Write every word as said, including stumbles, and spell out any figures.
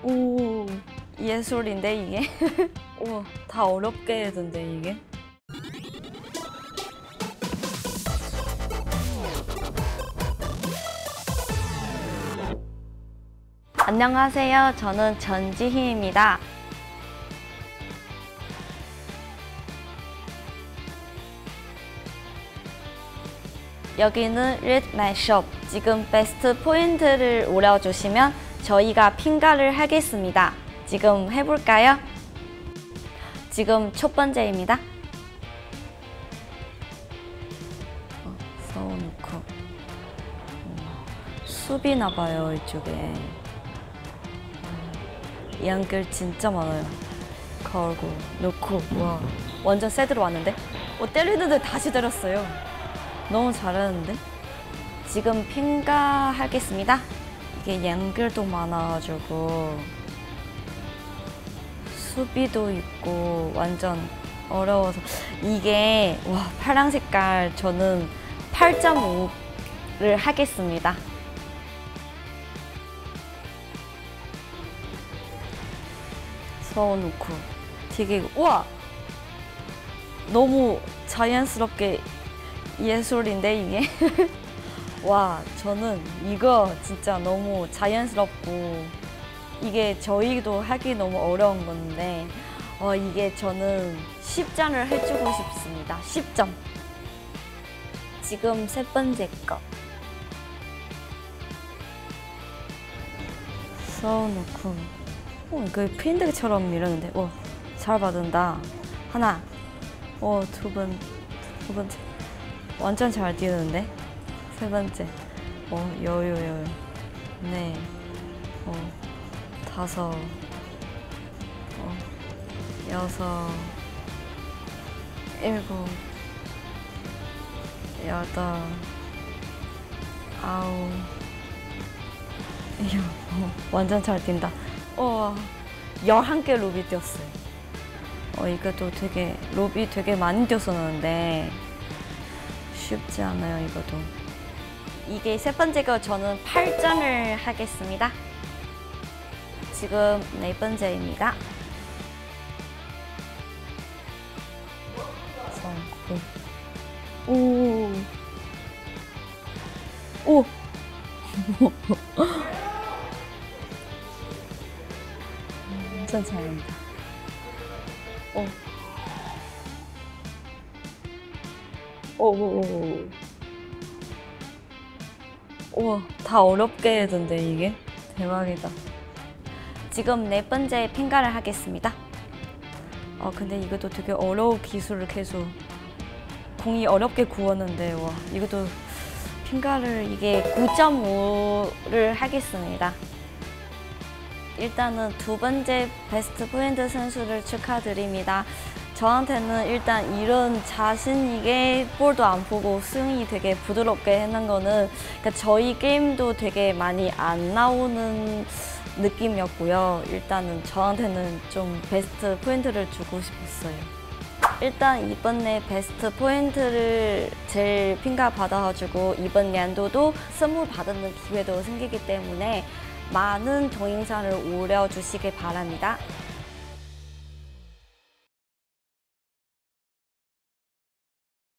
오, 예술인데 이게? 우와, 다 어렵게 해던데 이게? 안녕하세요. 저는 전지희입니다. 여기는 Read My Shop. 지금 베스트 포인트를 올려주시면 저희가 평가를 하겠습니다. 지금 해볼까요? 지금 첫 번째입니다. 어, 써놓고 어, 숲이나 봐요, 이쪽에. 이 한글 진짜 많아요. 걸고 놓고 와 완전 새드로 왔는데? 어, 때리는데 다시 때렸어요. 너무 잘하는데? 지금 평가하겠습니다. 이게 양글도 많아가지고 수비도 있고 완전 어려워서 이게 와 파란 색깔 저는 팔 점 오를 하겠습니다. 써놓고 되게 우와 너무 자연스럽게 예술인데 이게 와 저는 이거 진짜 너무 자연스럽고 이게 저희도 하기 너무 어려운 건데 어, 이게 저는 십 점을 해주고 싶습니다. 십 점. 지금 세 번째 거 써놓고 어, 그 핀드처럼 이러는데 어, 잘 받은다. 하나 어, 두 번, 두 번째 완전 잘 뛰는데 세 번째 어 여유 여유 네 어 다섯 어 여섯 일곱 여덟 아홉 이거 어, 완전 잘 뛴다. 어 열한 개 로비 뛰었어요. 어 이것도 되게 로비 되게 많이 뛰었었는데 쉽지 않아요, 이것도. 이게 세 번째 거 저는 팔 점을 하겠습니다. 지금 네 번째입니다. 오. 오. 완전 잘한다. 오. 오오오. 우와, 다 어렵게 해던데 이게? 대박이다. 지금 네 번째 평가를 하겠습니다. 어, 근데 이것도 되게 어려운 기술을 계속 공이 어렵게 구웠는데 와, 이것도 평가를 이게 구 점 오를 하겠습니다. 일단은 두 번째 베스트 포인트 선수를 축하드립니다. 저한테는 일단 이런 자신 있게 볼도 안 보고 스윙이 되게 부드럽게 하는 거는 그러니까 저희 게임도 되게 많이 안 나오는 느낌이었고요. 일단은 저한테는 좀 베스트 포인트를 주고 싶었어요. 일단 이번에 베스트 포인트를 제일 평가 받아가지고 이번 연도도 선물 받는 기회도 생기기 때문에 많은 동영상을 올려주시길 바랍니다.